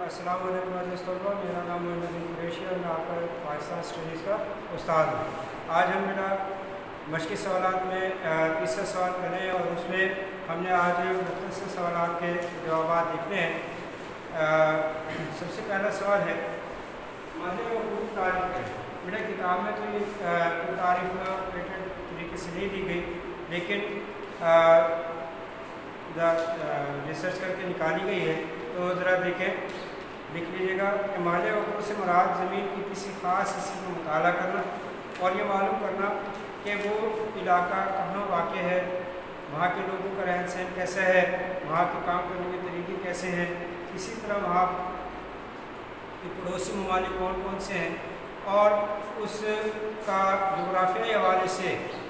अस्सलाम वालेकुम अज़ीज़ तलबा, मेरा नाम मोइन कुरैशी और मैं आपका पाकिस्तान स्टडीज़ का उस्ताद हूँ। आज हम बेटा मशक़ी सवालात में तीसरा सवाल करें और उसमें हमने आज मुख्तसर सवालात के जवाब लिखने हैं। सबसे पहला सवाल है मादे व खूब तारीफ़ है। बेटा किताब में तो ये तारीफ़ पेटेंट तरीके से नहीं दी गई, लेकिन रिसर्च करके निकाली गई है। तो ज़रा देखें, लिख लीजिएगा कि माले वक़्त से मुराद ज़मीन की किसी ख़ास हिस्से को मुताला करना और ये मालूम करना कि वो इलाका कहाँ वाक़ है, वहाँ के लोगों का रहन सहन कैसा है, वहाँ के काम करने के तरीके कैसे हैं। इसी तरह वहाँ के पड़ोसी ममालिक कौन कौन से हैं और उसका जोग्राफियाई हवाले से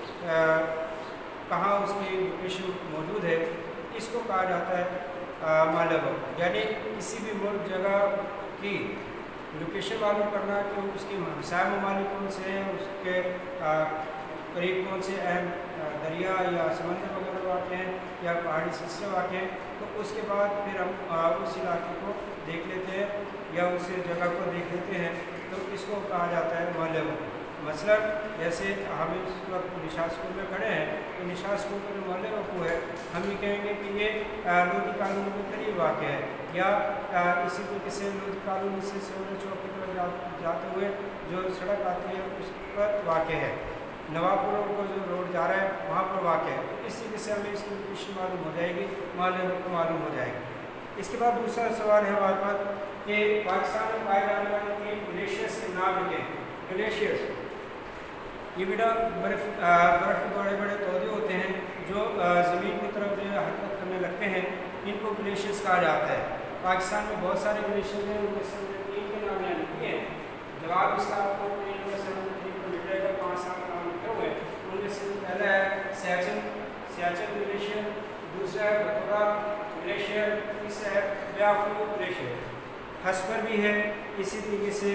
कहाँ उसकी लोकेशन मौजूद है, इसको कहा जाता है मालूम। यानी किसी भी मुल्क जगह की लोकेशन मालूम करना कि उसके हमसाया ममालिक कौन से हैं, उसके करीब कौन से अहम दरिया या समंदर वगैरह वाक़ हैं या पहाड़ी सिलसिले वाक़ हैं। तो उसके बाद फिर हम उस इलाके को देख लेते हैं या उस जगह को देख लेते हैं, तो इसको कहा जाता है मालूम। मसलन जैसे हम इस वक्त निशा स्कूल में खड़े हैं, तो निशा स्कूल का जो मालूम को है, हम ये कहेंगे कि ये लोधी कॉलोनी के करीब वाक़ है, या इसी तरीके से लोधी कॉलोनी से सेवल चौक की तरफ जाते हुए जो सड़क आती है उस पर वाक़ है। नवाबपुर को जो रोड जा रहा है वहाँ पर वाक़ है। तो इस तरीके से हमें इसकी लोकेशन मालूम हो जाएगी, मालूम को मालूम हो जाएगी। इसके बाद दूसरा सवाल है हमारे पास कि पाकिस्तान में पाए जाने वाले 3 ग्लेशियर्स के नाम लिखें। ग्लेशियर्स ये बेटा बर्फ़ के बड़े बड़े पौधे होते हैं जो ज़मीन की तरफ जो हरकत करने लगते हैं, इनको ग्लेशियर्स कहा जाता है। पाकिस्तान में बहुत सारे ग्लेशियर्स हैं, उनमें से 3 के नाम यहाँ लिखे हैं। जवाब इसका आपको मिल जाएगा, 5-7 नाम लिखे हुए हैं। उनमें से पहला है सियाचिन ग्लेशियर, दूसरा है बतौरा ग्लेशियर, तीसरा है ब्याफू ग्लेशियर। हस्पर भी है, इसी तरीके से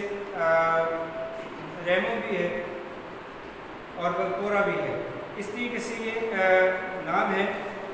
रेमो भी है और बलपोरा भी है। इस तरीके से ये नाम है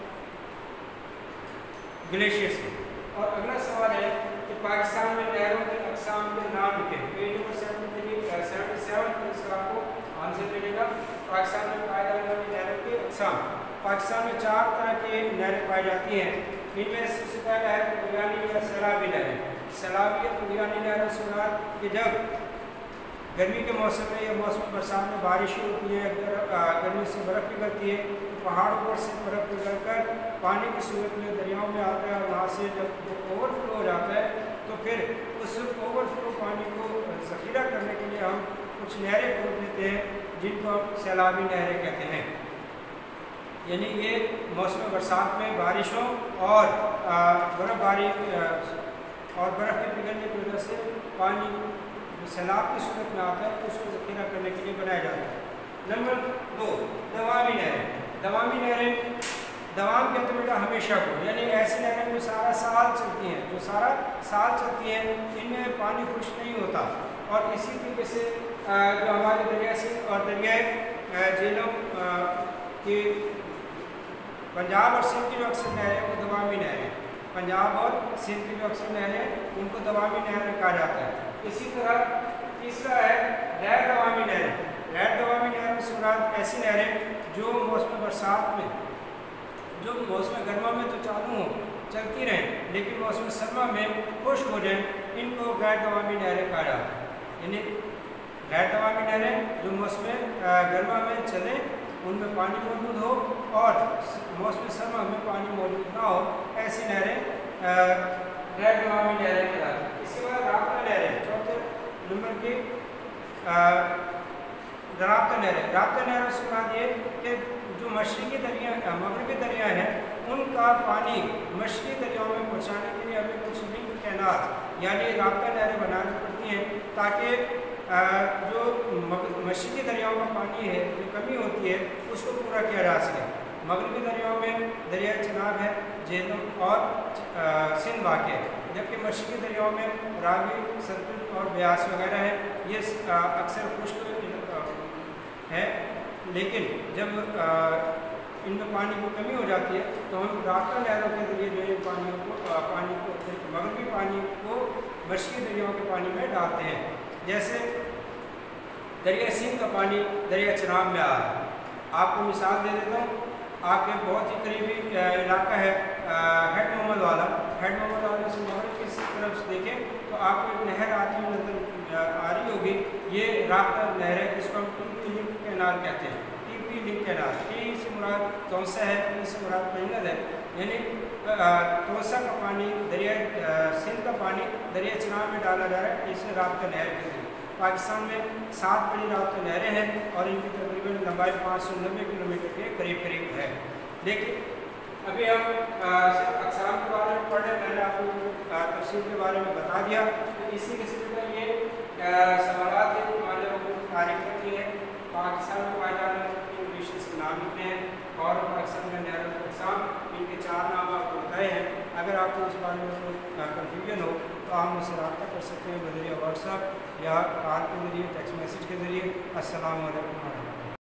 ग्लेशियर्स के। और अगला सवाल है कि पाकिस्तान में नहरों के अक़साम के नाम लिखें। पेज नंबर 77 इसका आपको आंसर मिलेगा। पाकिस्तान में पाए जाने वाली नहरों के अक़साम। पाकिस्तान में 4 तरह की नहरें पाई जाती हैं। इनमें सबसे पहला है तुग़यानी या सैलाबी नहरें। सैलाबी या तुग़यानी नहरों से मुराद कि जब गर्मी के मौसम में या मौसम बरसात में बारिश होती है, गर्मी से बर्फ़ पिघलती है, तो पहाड़ों पर से बर्फ़ पिघल कर पानी की सूरत में दरियाओं में आता है और वहाँ से जब ओवरफ्लो हो जाता है तो फिर उस ओवरफ्लो पानी को ज़ख़ीरा करने के लिए हम कुछ नहरें खोद लेते हैं, जिनको हम सैलाबी नहरें कहते हैं। यानी ये मौसम बरसात में बारिशों और बर्फ़बारी और बर्फ़ के पिघलने की वजह से पानी सैलाब की सूरत में आता है, उसको ज़ख़ीरा करने के लिए बनाया जाता है। नंबर 2 दवामी नहरें। दवामी नहरें दवाम कहते हैं बेटा हमेशा को, यानी ऐसी नहरें जो सारा साल चलती हैं, इनमें पानी खुश्क नहीं होता। और इसी तरीके से जो हमारे दरिया से और दरियाए झीलों की पंजाब और सिंध की जो अक्सर नहरें हैं वो दवामी नहरें। पंजाब और सिंध की जो अक्सर नहरें उनको दवामी नहरें कहा जाता है। इसी तरह तीसरा है गैर दवामी नहरें। गैर दवामी नहरों से मुराद ऐसी नहरें जो मौसम बरसात में, जो मौसम गर्मा में तो चालू हो चलती रहें लेकिन मौसम सरमा में खुश्क हो जाएं, इनको गैर दवामी नहरें कहा जाता है। यानी गैर दवामी नहरें जो मौसम गर्मा में चलें, उनमें पानी मौजूद हो और मौसम सरमा में पानी मौजूद ना हो, ऐसी नहरें गैर दवामी नहरें कहलाती हैं। इसके बाद राब्ता नहरें, चौथे नंबर की राब्ता नहरें। राब्ता नहरों से बात ये कि जो मशरक़ी दरिया मगरबी दरिया हैं, उनका पानी मशरक़ी दरियाओं में पहुँचाने के लिए हमें कुछ लिंक कैनाल यानी राब्ता नहरें बनानी पड़ती हैं, ताकि जो मशरक़ी दरियाओं का पानी है, जो कमी होती है, उसको पूरा किया जा सके। मगरबी दरियाओं में दरिया चनाब है, झेलम और सिंध वाक़ है, जबकि मशरक़ी दरियाओं में रावी, सतलुज और ब्यास वगैरह है। ये अक्सर खुश्क है, लेकिन जब इनमें पानी की कमी हो जाती है तो हम राब्ता नहरों के जरिए जो है पानी को मगरबी पानी को मशरक़ी दरियाओं के पानी में डालते हैं। जैसे दरिया सिंध का पानी दरिया चनाब में आ रहा है। आपको मिसाल दे देता हूँ, आपके बहुत ही करीबी इलाका है हेड मोहम्मद वाला। हेड मोहम्मद वाला से मगरब की तरफ से देखें तो आपको एक नहर आती हुई नजर आ रही होगी। ये राब्ता नहर है, इसको हम टीपी लिंक कैनाल कहते हैं। टीपी लिंक कैनाल, टी से मुराद तौसा है, पी से मुराद मेहनत है। यानी तौसा का पानी दरिया सिंध का पानी दरिया चनाब में डाला जा रहा है, इसे राब्ता नहर कहते हैं। पाकिस्तान में 7 बड़ी राब्ता नहरें हैं और इनकी तकरीबन लंबाई 590 किलोमीटर के करीब है। लेकिन अभी हम सिर्फ अक़साम के बारे में पढ़ रहे हैं, मैंने आपको तफसील के बारे में बता दिया। तो इसी किस्म का ये सवालात के मामले को तारीफ करती है। पाकिस्तान में पाए जाने वाले डिशेस के नाम लिखने हैं और पाकिस्तान में नहरों के अक़साम, इनके 4 नाम आपको बताए हैं। अगर आपको इस बारे में कोई कन्फ्यूजन हो तो आप मुझसे रब्ता कर सकते हैं बज़रिया व्हाट्सएप या कॉल के ज़रिए, टेक्स्ट मैसेज के ज़रिए। अस्सलामु अलैकुम।